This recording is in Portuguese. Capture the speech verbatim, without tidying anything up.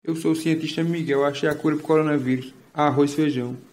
Eu sou o cientista Miguel, achei a cura pro coronavírus. Arroz e feijão.